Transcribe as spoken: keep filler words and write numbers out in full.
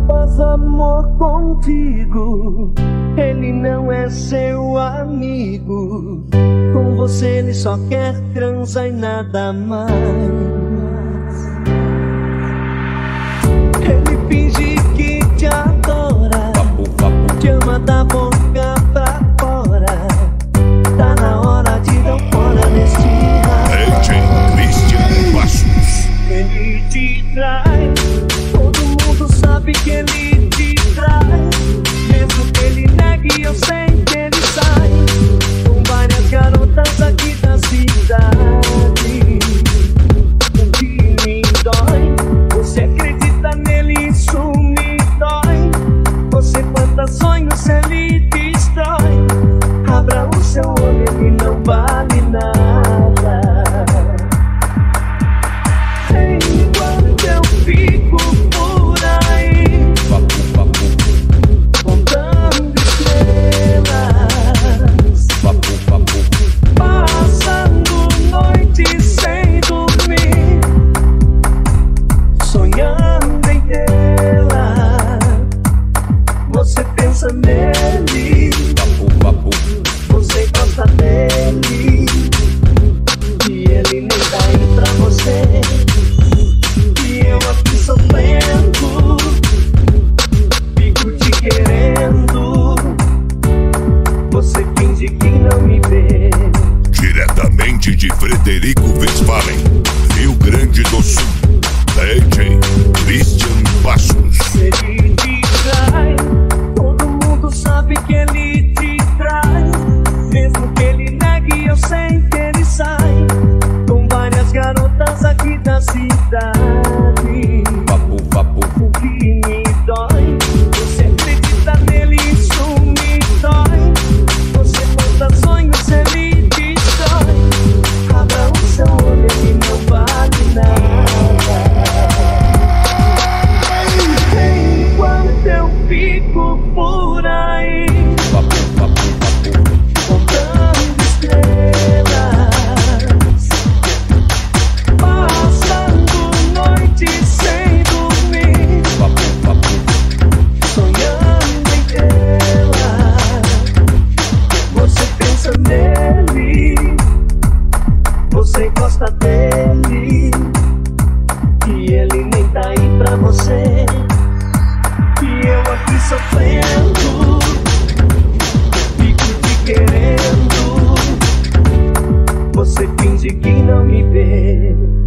faz amor contigo, ele não é seu amigo. Com você ele só quer transar e nada mais. Ele finge que te adora, te ama da boca pra fora. Tá na hora de dar fora neste raio. Cristian Passos. Ele te trai, todo mundo sabe que ele te trai. Mesmo que ele negue, eu sei que ele sai com várias garotas aqui da cidade. O que me dói, você acredita nele, isso me dói. Você planta sonhos, ele destrói. Abra o seu olho, ele não vale nada. Enquanto eu fico por aí contando estrelas, passando noites sem dormir, sonhando em tê-la. Você pensa nele, você gosta dele, e ele nem tá aí pra você. E eu aqui sofrendo, fico te querendo. Você finge que não me vê. Diretamente de Frederico Westphalen, Rio Grande do Sul, D J Cristian Passos. Ele te trai, todo mundo sabe que ele te trai. Mesmo que ele negue, eu sei que ele sai com várias garotas aqui da cidade. O que me dói, você acredita nele, isso me dói. Você planta sonhos, ele destrói. Abra o seu olho, ele não vale nada. Enquanto eu fico por aí contando estrelas, passando noites sem dormir, sonhando em tê-la. Você pensa nele, você gosta dele, e ele nem tá aí pra você. E eu aqui sofrendo, fico te querendo. Você finge que não me vê.